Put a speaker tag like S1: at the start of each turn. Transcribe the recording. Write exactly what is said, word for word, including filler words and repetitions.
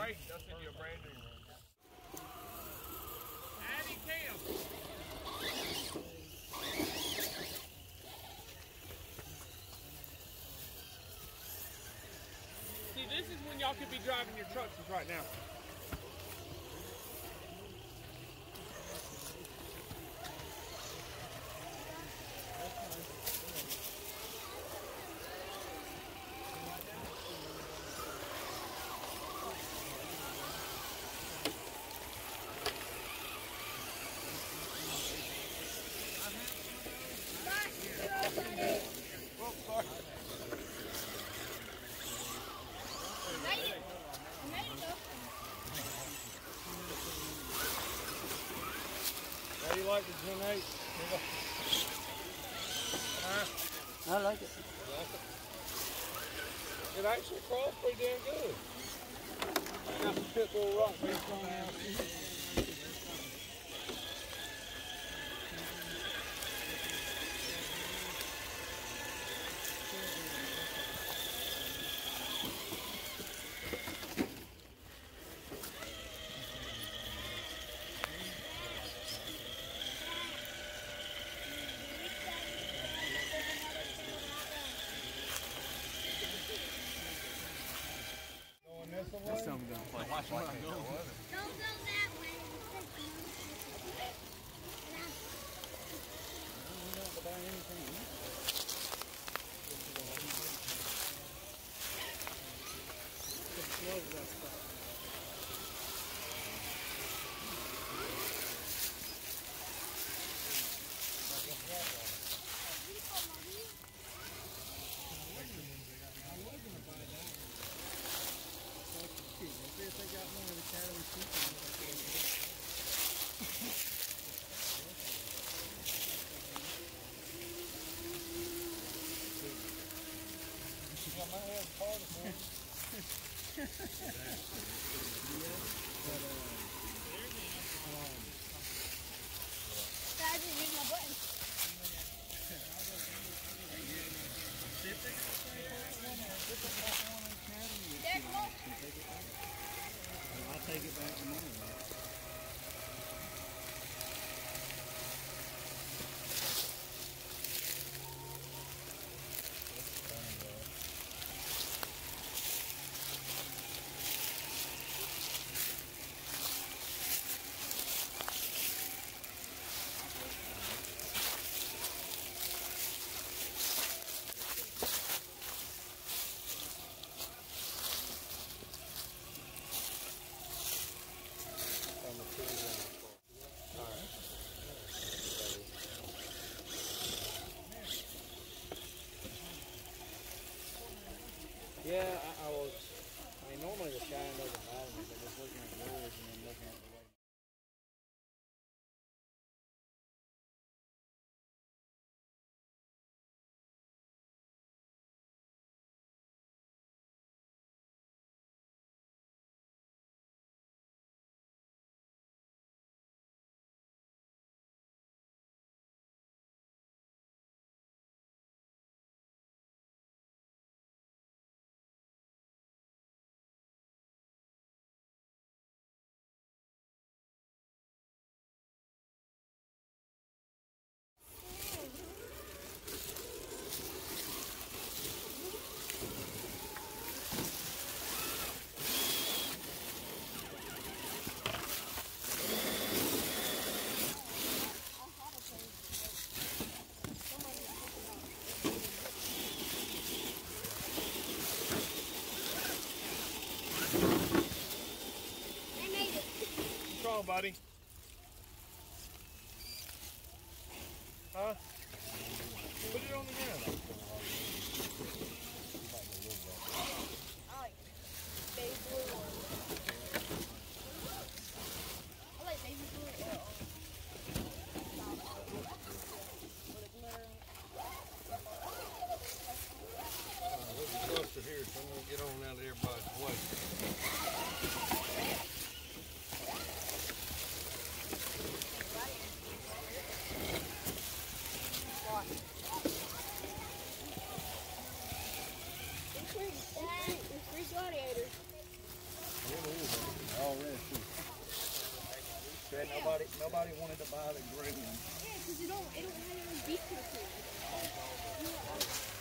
S1: break it. They'll send you a brand new one. Addie Cam. See, this is when y'all could be driving your trucks right now. How do you like the Gen eight? Huh?
S2: I like it.
S1: Like it? It actually crawls pretty damn good. Got some pit bull rock based on that.
S2: That's something gonna play. Watch where I'm going.
S3: Don't go that way.
S2: I'm not to buy anything. Love that stuff. I was gonna buy that. Let's see if they got one of the cattle sheep.
S1: Yeah, my head's hard for it.
S3: I didn't hit my button.
S2: I'll take it back tomorrow. Yeah, I, I was, I mean, normally the shine doesn't bother me, but just looking at yours and then looking at the way.
S1: What's wrong, buddy? Huh? Put it on the ground.
S3: I like baby blue one. I like baby blue or
S1: We'll be closer here, so I'm going to get on out of everybody's way. wanted to buy the green one.
S3: Yeah, because it don't, it don't have any beef to it.